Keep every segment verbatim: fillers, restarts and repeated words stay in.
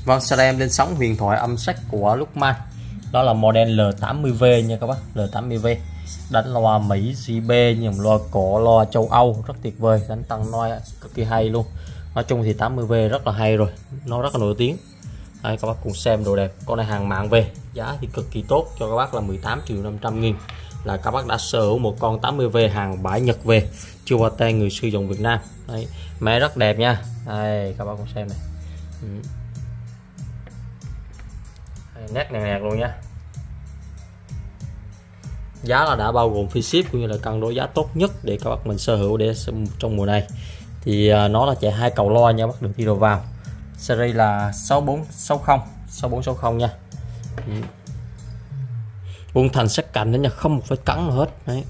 Vâng, sau đây em lên sóng huyền thoại âm sắc của Luckman. Đó là model L tám mươi V nha các bác, L tám mươi V. Đánh loa Mỹ giê bê, nhưng loa cổ, loa châu Âu rất tuyệt vời, đánh tăng loa cực kỳ hay luôn. Nói chung thì tám mươi V rất là hay rồi, nó rất là nổi tiếng. Đây các bác cùng xem đồ đẹp. Con này hàng mạng về, giá thì cực kỳ tốt cho các bác là mười tám triệu năm trăm nghìn. Là các bác đã sở hữu một con tám mươi V hàng bãi Nhật về, chưa qua tay người sử dụng Việt Nam. Đấy, máy rất đẹp nha. Đây các bác cùng xem này. Ừ. Đây, nét nè nè luôn nha. Giá là đã bao gồm phí ship cũng như là cân đối giá tốt nhất để các bác mình sở hữu để trong mùa này. Thì uh, nó là chạy hai cầu loa nha bác, được đi đầu vào. Series là sáu bốn sáu không sáu bốn sáu không nha. Ừ. Vuông thành sắc cạnh đó nha, không một phải cắn nào hết. Đấy.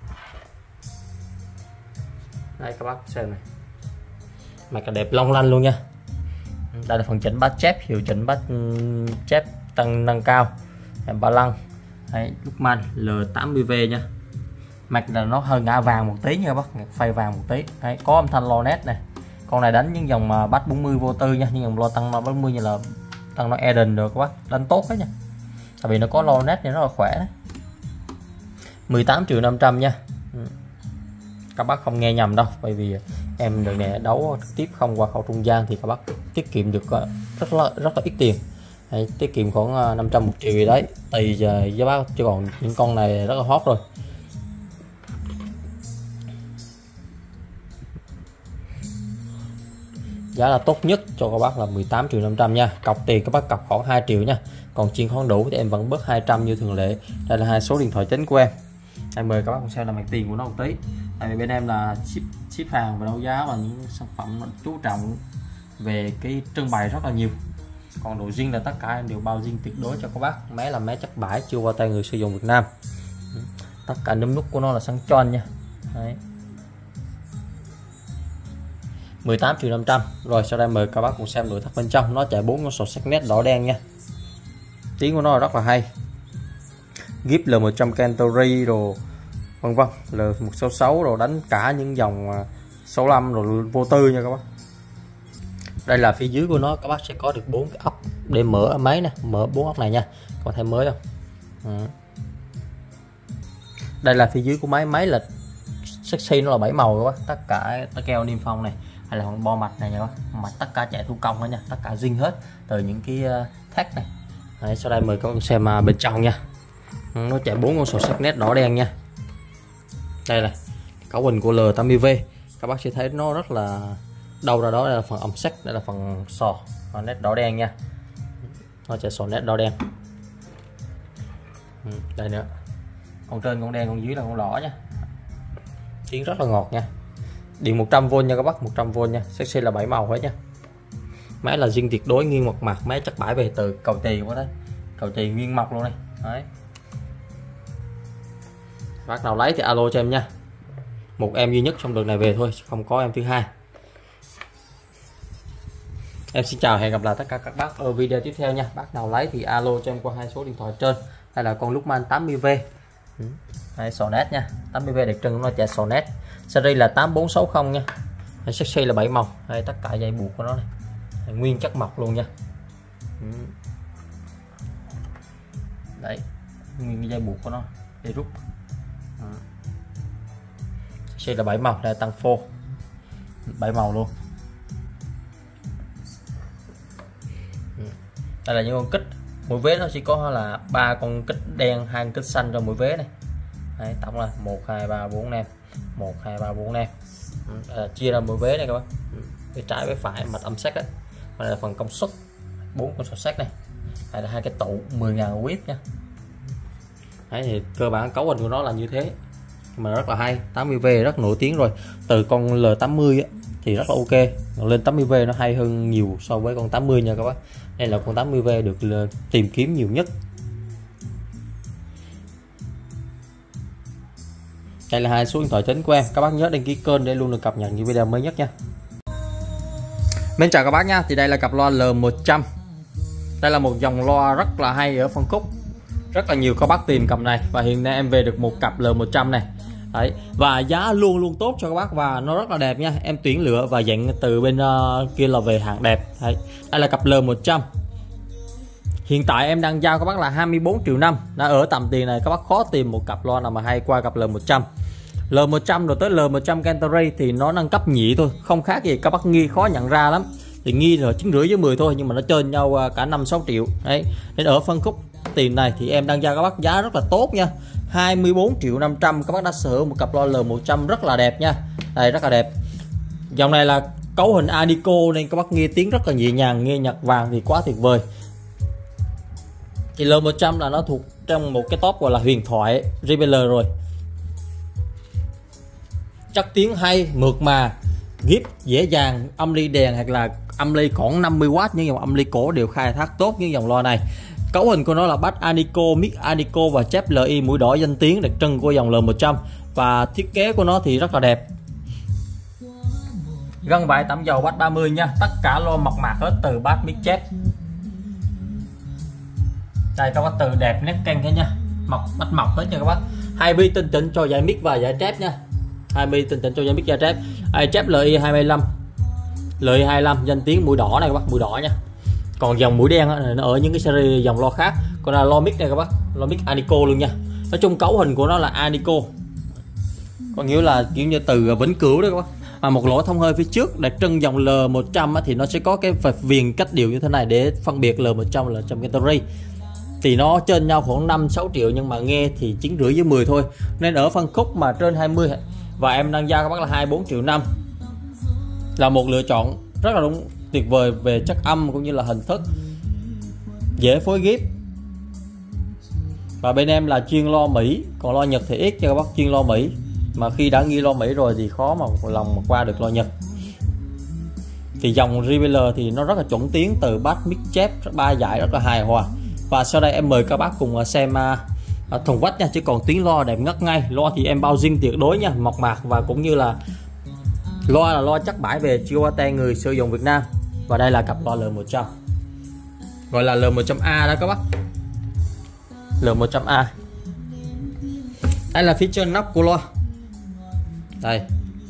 Đây các bác xem này, mạch là đẹp long lanh luôn nha. Đây là phần chỉnh bass chép, hiệu chỉnh bass chép tăng nâng cao, em ba lăng. Đấy, Luckman L tám mươi V nha. Mạch là nó hơi ngã vàng một tí nha các bác, phay vàng một tí. Đấy, có âm thanh lo nét này. Con này đánh những dòng mà bass bốn mươi vô tư nha, nhưng dòng lo tăng lo bốn mươi như là tăng lo Eden được các bác, đánh tốt đấy nha. Tại vì nó có lo nét nên rất là khỏe đấy. mười tám triệu năm trăm nha. Các bác không nghe nhầm đâu, bởi vì em được này đấu trực tiếp không qua khâu trung gian thì các bác tiết kiệm được rất là rất là ít tiền. Đấy, tiết kiệm khoảng năm trăm một triệu gì đấy, tùy giờ giá bác, chứ còn những con này rất là hot rồi. Giá là tốt nhất cho các bác là mười tám triệu năm trăm nha. Cọc tiền các bác cọc khoảng hai triệu nha. Còn chiên khoán đủ thì em vẫn bớt hai trăm như thường lệ. Đây là hai số điện thoại chính của em. Em mời các bác cùng xem là mặt tiền của nó một tí. Tại vì bên em là ship ship hàng và đấu giá và những sản phẩm chú trọng về cái trưng bày rất là nhiều. Còn đồ riêng là tất cả em đều bao riêng tuyệt đối cho các bác. Máy là máy chất bãi, chưa qua tay người sử dụng Việt Nam. Tất cả nấm nút của nó là sáng tròn nha. Đấy. mười tám triệu năm trăm. Rồi sau đây mời các bác cùng xem nội thất bên trong. Nó chạy bốn con sổ sắc nét đỏ đen nha. Tiếng của nó rất là hay. Gip L một trăm Cantory rồi vân vân, L một sáu sáu rồi đánh cả những dòng sáu lăm rồi vô tư nha các bác. Đây là phía dưới của nó, các bác sẽ có được bốn cái ốc để mở máy nè, mở bốn ốc này nha. Có thấy mới không? Ừ. Đây là phía dưới của máy, máy là sexy, nó là bảy màu các bác. Tất cả tất keo niêm phong này hay là phần bo mạch này nha bác, mạch tất cả chạy thủ công hết nha, tất cả zin hết từ những cái thác này. Đấy, sau đây mời các bạn xem bên trong nha. Nó chạy bốn con sổ sắc nét đỏ đen nha. Đây là cấu hình của L tám mươi V, các bác sẽ thấy nó rất là đâu ra đó. Đây là phần âm sắc, đây là phần sò nét đỏ đen nha. Nó chạy sò nét đỏ đen. Đây nữa, con trên con đen, con dưới là con đỏ nha. Tiếng rất là ngọt nha. Điện một trăm V nha các bác, một trăm V nha. Sexy là bảy màu hết nha. Máy là zin tuyệt đối, nghiêng một mặt, máy chất bãi về từ cầu chì quá đấy, cầu chì nguyên mọc luôn này. Đấy. Bác nào lấy thì alo cho em nha. Một em duy nhất trong đợt này về thôi, không có em thứ hai. Em xin chào, hẹn gặp lại tất cả các bác ở video tiếp theo nha. Bác nào lấy thì alo cho em qua hai số điện thoại trên. Hay là con Luckman tám mươi V. Đây, sò nét nha, tám mươi V đặc trưng nó chạy sò nét. Series là tám bốn sáu không nha. Sexy là bảy màu. Đây, tất cả dây buộc của nó này. Đây, nguyên chất mộc luôn nha. Đấy, nguyên cái dây buộc của nó, dây rút. Sexy là bảy màu, đây là tăng phô bảy màu luôn. Đây là những con kích, mỗi vế nó chỉ có là ba con kích đen, hai con kích xanh trong mỗi vế này. Đấy, tổng là một hai ba bốn năm, một hai ba bốn năm. À, chia ra mỗi vế này các bác. Bên trái với phải mặt âm sắc đấy. Và đây là phần công suất, bốn con sổ sắc này. Đây là hai cái tụ mười ngàn whip nha. Đấy, thì cơ bản cấu hình của nó là như thế, mà rất là hay. tám mươi V rất nổi tiếng rồi. Từ con L tám mươi á, thì rất là ok, còn lên tám mươi V nó hay hơn nhiều so với con tám mươi nha các bác. Đây là con tám mươi V được tìm kiếm nhiều nhất. Đây là hai số điện thoại chính của em. Các bác nhớ đăng ký kênh để luôn được cập nhật những video mới nhất nha. Mến chào các bác nha. Thì đây là cặp loa L một trăm. Đây là một dòng loa rất là hay ở phân khúc. Rất là nhiều các bác tìm cặp này, và hiện nay em về được một cặp L một trăm này. Đấy, và giá luôn luôn tốt cho các bác, và nó rất là đẹp nha. Em tuyển lựa và dặn từ bên uh, kia là về hàng đẹp. Đấy, đây là cặp L một trăm. Hiện tại em đang giao các bác là hai mươi bốn triệu năm. Đã ở tầm tiền này các bác khó tìm một cặp loa nào mà hay qua cặp L một trăm. L một trăm rồi tới L một trăm Canterbury thì nó nâng cấp nhị thôi, không khác gì, các bác nghi khó nhận ra lắm. Thì nghi rồi chín rưỡi với mười thôi, nhưng mà nó trên nhau cả năm sáu triệu đấy. Nên ở phân khúc tiền này thì em đang giao các bác giá rất là tốt nha, hai mươi bốn triệu năm trăm. Các bác đã sở hữu một cặp loa L một trăm rất là đẹp nha. Đây, rất là đẹp. Dòng này là cấu hình Adico nên các bác nghe tiếng rất là nhẹ nhàng, nghe nhạc vàng thì quá tuyệt vời. Thì L một trăm là nó thuộc trong một cái top gọi là huyền thoại Reveller rồi. Chất tiếng hay, mượt mà, ghép dễ dàng, âm ly đèn hoặc là âm ly khoảng năm mươi oát, những dòng âm ly cổ đều khai thác tốt những dòng loa này. Cấu hình của nó là bass Adico, mic Adico và chép L I mũi đỏ danh tiếng đặc trưng của dòng L một trăm. Và thiết kế của nó thì rất là đẹp. Gân vải tẩm dầu bass ba mươi nha, tất cả loa mộc mạc hết từ bass mic chép. Đây các bác từ đẹp nét căng thế nha, mọc bắt mọc hết nha các bác. Hai bi tinh tịnh cho giải mic và giải trép nha. Hai bi tinh tịnh cho giải mic giải trép. Ai chép L I hai mươi lăm. L I hai mươi lăm danh tiếng mũi đỏ này các bác, mũi đỏ nha. Còn dòng mũi đen này, nó ở những cái series dòng loa khác. Còn là loa mic này các bác, loa mic Adico luôn nha. Nói chung cấu hình của nó là Adico. Có nghĩa là kiểu như từ vĩnh cửu đấy các bác. Mà một lỗ thông hơi phía trước đặc trưng dòng L một trăm thì nó sẽ có cái viền cách điệu như thế này để phân biệt L một trăm và L một trăm Canterbury. Thì nó trên nhau khoảng năm sáu triệu, nhưng mà nghe thì chín rưỡi với mười thôi. Nên ở phân khúc mà trên hai mươi và em đang giao các bác là hai mươi bốn triệu năm là một lựa chọn rất là đúng, tuyệt vời về chất âm cũng như là hình thức, dễ phối ghép. Và bên em là chuyên lo Mỹ, còn lo Nhật thì ít cho các bác, chuyên lo Mỹ. Mà khi đã nghi lo Mỹ rồi thì khó mà một lòng mà qua được lo Nhật. Thì dòng Reveller thì nó rất là chuẩn tiếng từ bass mic chép ba dải rất là hài hòa. Và sau đây em mời các bác cùng xem uh, thùng vách nha, chứ còn tiếng loa đẹp ngất ngay. Loa thì em bao zin tuyệt đối nha, mộc mạc và cũng như là loa là loa chắc bãi về chưa qua tay người sử dụng Việt Nam. Và đây là cặp loa L một trăm, gọi là L một trăm A đó các bác, L một trăm A. Đây là phía trên nóc của loa. Đây.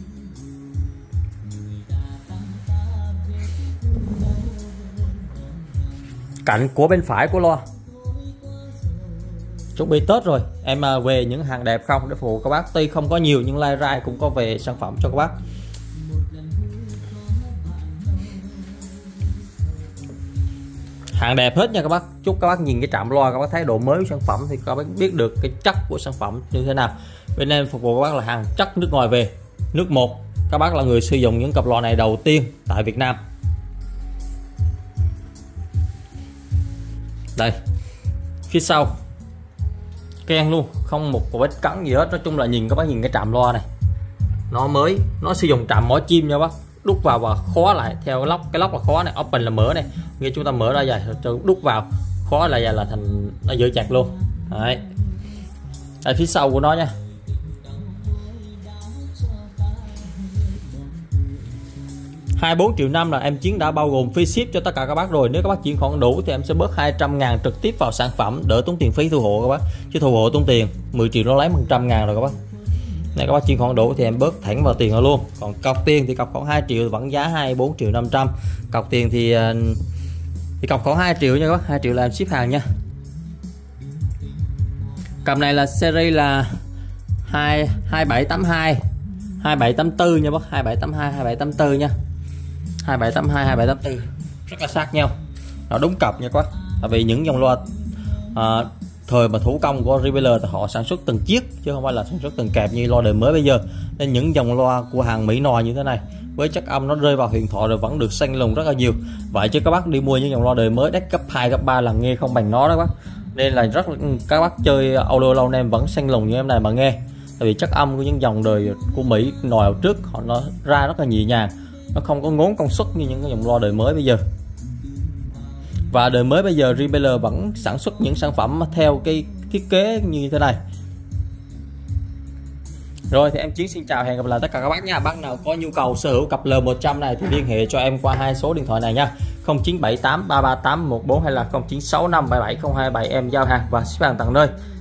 Cạnh của bên phải của loa. Chuẩn bị Tết rồi, em về những hàng đẹp không để phụ các bác. Tuy không có nhiều nhưng lai rai cũng có về sản phẩm cho các bác. Hàng đẹp hết nha các bác. Chúc các bác nhìn cái trạm loa các bác thấy độ mới của sản phẩm thì các bác biết được cái chất của sản phẩm như thế nào. Bên em phục vụ các bác là hàng chất nước ngoài về. Nước một, các bác là người sử dụng những cặp loa này đầu tiên tại Việt Nam. Đây, phía sau keng luôn, không một vết cắn gì hết. Nói chung là nhìn các bác nhìn cái trạm loa này, nó mới, nó sử dụng trạm mỏ chim nha bác. Đút vào và khóa lại theo cái lóc, cái lóc là khóa này, open là mở này. Nghe chúng ta mở ra dài rồi đút vào, khóa là dài là thành nó giữ chặt luôn. Đấy. Đây phía sau của nó nha. hai mươi bốn triệu năm là em Chiến đã bao gồm phí ship cho tất cả các bác rồi. Nếu các bác chuyển khoản đủ thì em sẽ bớt hai trăm ngàn trực tiếp vào sản phẩm, đỡ tốn tiền phí thu hộ các bác. Chứ thu hộ tốn tiền, mười triệu nó lấy một trăm ngàn rồi các bác. Này các bác chuyển khoản đủ thì em bớt thẳng vào tiền nó luôn. Còn cọc tiền thì cọc khoảng hai triệu vẫn giá hai mươi bốn triệu năm trăm. Cọc tiền thì thì cọc khoảng hai triệu nha các bác, hai triệu là em ship hàng nha. Cặp này là series là hai hai bảy tám hai, hai bảy tám tư nha bác, hai bảy tám hai, hai bảy tám tư nha. hai bảy tám hai, hai bảy tám tư rất là sát nhau. Nó đúng cặp nha các bác. Tại vì những dòng loa à, thời mà thủ công của Reveller thì họ sản xuất từng chiếc chứ không phải là sản xuất từng kẹp như loa đời mới bây giờ. Nên những dòng loa của hàng Mỹ nòi như thế này với chất âm nó rơi vào huyền thoại rồi vẫn được xanh lùng rất là nhiều. Vậy chứ các bác đi mua những dòng loa đời mới đắt gấp hai gấp ba lần nghe không bằng nó đó các bác. Nên là rất các bác chơi audio lâu nay vẫn xanh lùng như em này mà nghe. Tại vì chất âm của những dòng đời của Mỹ nòi trước họ nó ra rất là nhẹ nhàng, nó không có ngốn công suất như những cái dòng loa đời mới bây giờ. Và đời mới bây giờ Reveller vẫn sản xuất những sản phẩm theo cái thiết kế như thế này. Rồi thì em Chiến xin chào, hẹn gặp lại tất cả các bác nha. Bác nào có nhu cầu sở hữu cặp L một trăm này thì liên hệ cho em qua hai số điện thoại này nha, không chín bảy tám ba ba tám một bốn hay là không chín sáu năm bảy bảy không hai bảy, em giao hàng và ship hàng tận nơi.